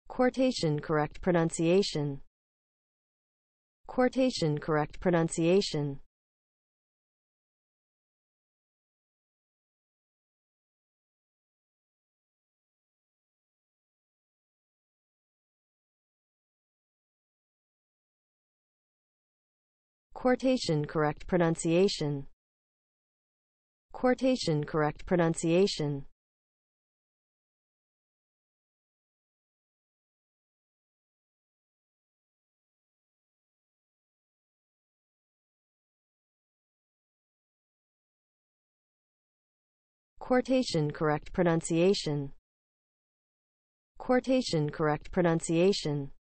Quartation correct pronunciation. Quartation correct pronunciation. Quartation correct pronunciation. Quartation correct pronunciation. Quartation correct pronunciation. Quartation correct pronunciation.